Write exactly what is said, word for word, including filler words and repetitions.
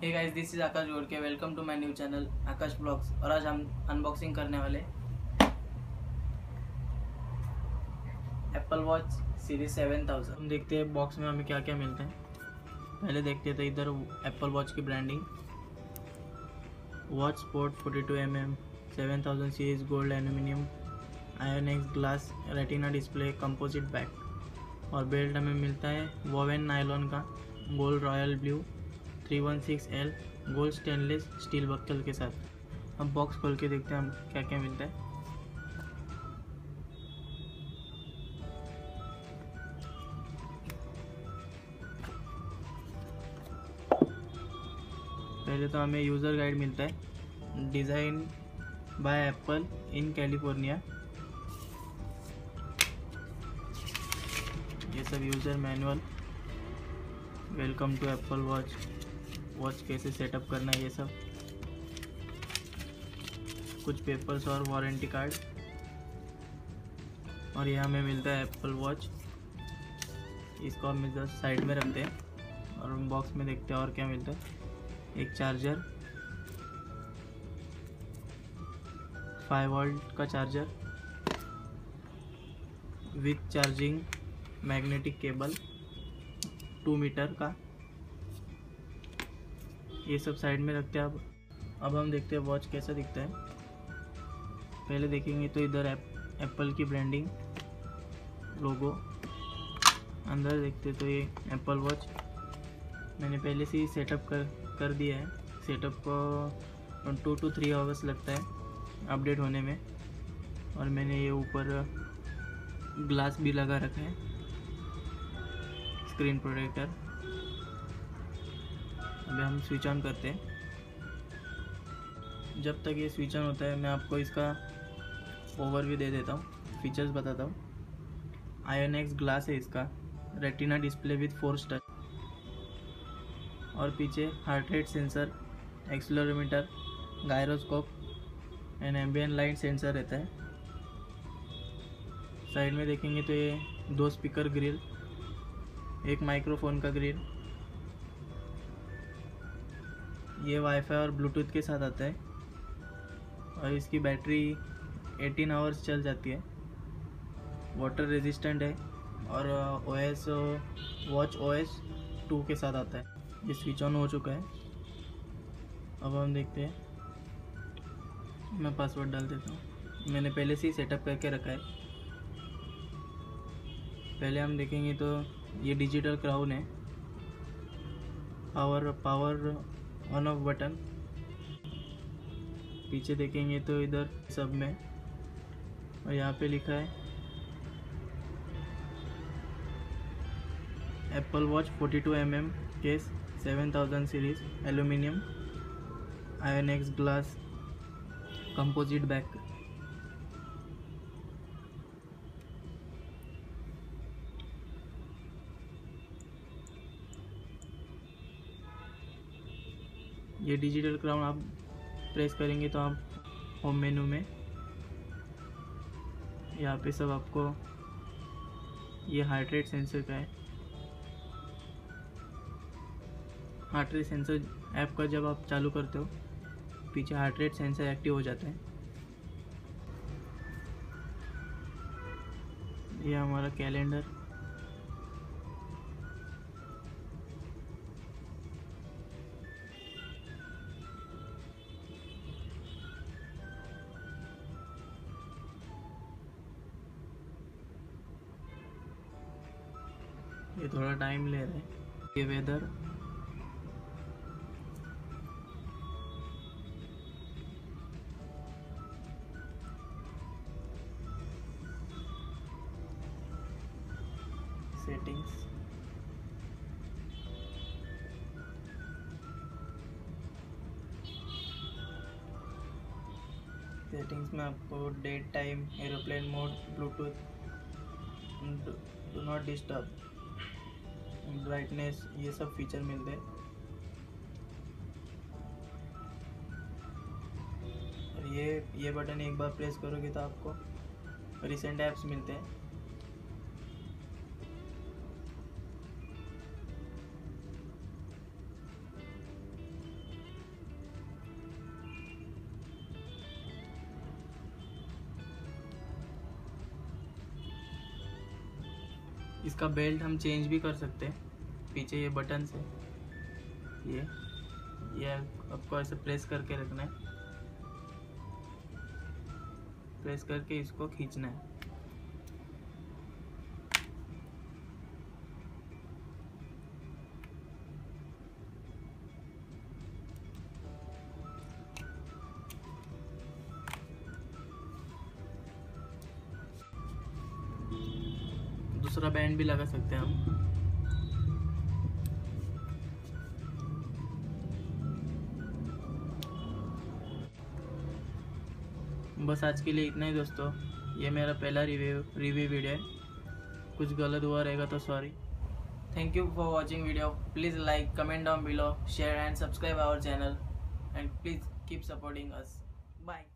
Hey guys, this is Akash Gorke. Welcome to my new channel Akash blogs. और आज हम unboxing करने वाले Apple Watch series seven thousand. हम देखते हैं बॉक्स में हमें क्या क्या मिलता है। पहले देखते थे इधर एप्पल वॉच की branding, watch sport forty two M M seven thousand series gold aluminium ion X glass retina display composite back. और बेल्ट हमें मिलता है वोवेन नायलॉन का gold royal blue three one six L gold stainless steel buckle के साथ। हम box खोल के देखते हैं हम क्या क्या मिलता है। पहले तो हमें यूज़र गाइड मिलता है, design by Apple in California. ये सब user manual, welcome to Apple Watch, watch कैसे सेटअप करना है, ये सब कुछ पेपर्स और वारंटी कार्ड। और ये हमें मिलता है एप्पल वॉच। इसको हम इधर साइड में रखते हैं और बॉक्स में देखते हैं और क्या मिलता है। एक चार्जर, फाइव वोल्ट का charger with charging magnetic cable two metre का। ये सब साइड में रखते हैं। अब अब हम देखते हैं वॉच कैसा दिखता है। पहले देखेंगे तो इधर एप, एप्पल की ब्रांडिंग लोगो। अंदर देखते तो ये एप्पल वॉच मैंने पहले से ही सेटअप कर कर दिया है। सेटअप को टू टू थ्री आवर्स लगता है अपडेट होने में। और मैंने ये ऊपर ग्लास भी लगा रखा है, स्क्रीन प्रोटेक्टर। अभी हम स्विच ऑन करते हैं। जब तक ये स्विच ऑन होता है मैं आपको इसका ओवरव्यू दे देता हूँ, फीचर्स बताता हूँ। आयोनेक्स ग्लास है इसका, retina display with force touch. और पीछे heart rate sensor, accelerometer, gyroscope and ambient light sensor रहता है। साइड में देखेंगे तो ये दो स्पीकर ग्रिल, एक माइक्रोफोन का ग्रिल। ये वाईफाई और ब्लूटूथ के साथ आता है। और इसकी बैटरी एटीन आवर्स चल जाती है। वाटर रेजिस्टेंट है। और ओएस वॉच ओएस टू के साथ आता है। ये स्विच ऑन हो चुका है। अब हम देखते हैं, मैं पासवर्ड डाल देता हूँ, मैंने पहले से ही सेटअप करके रखा है। पहले हम देखेंगे तो ये डिजिटल क्राउन है, power power on off button. पीछे देखेंगे तो इधर सब में, और यहाँ पे लिखा है Apple Watch forty two M M case seven thousand series aluminium ion X glass composite back. ये डिजिटल क्राउन आप प्रेस करेंगे तो आप होम मेनू में यहाँ पे सब आपको, ये हार्ट रेट सेंसर का है। हार्ट रेट सेंसर ऐप का जब आप चालू करते हो, पीछे हार्ट रेट सेंसर एक्टिव हो जाता है। ये हमारा कैलेंडर, ये थोड़ा टाइम ले रहा है। ये वेदर, सेटिंग्स, सेटिंग्स में आपको date time, aeroplane mode, Bluetooth, do not disturb, brightness, ये सब फीचर मिलते हैं। और ये ये बटन एक बार प्रेस करोगे तो आपको रिसेंट ऐप्स मिलते हैं। इसका बेल्ट हम चेंज भी कर सकते हैं पीछे ये बटन से। ये ये आपको ऐसे प्रेस करके रखना है, प्रेस करके इसको खींचना है। दूसरा बैंड भी लगा सकते हैं हम। बस आज के लिए इतना ही दोस्तों, ये मेरा पहला रिव्यू रिव्यू वीडियो है। कुछ गलत हुआ रहेगा तो sorry. Thank you for watching video. Please like, comment down below, share and subscribe our channel, and please keep supporting us. Bye.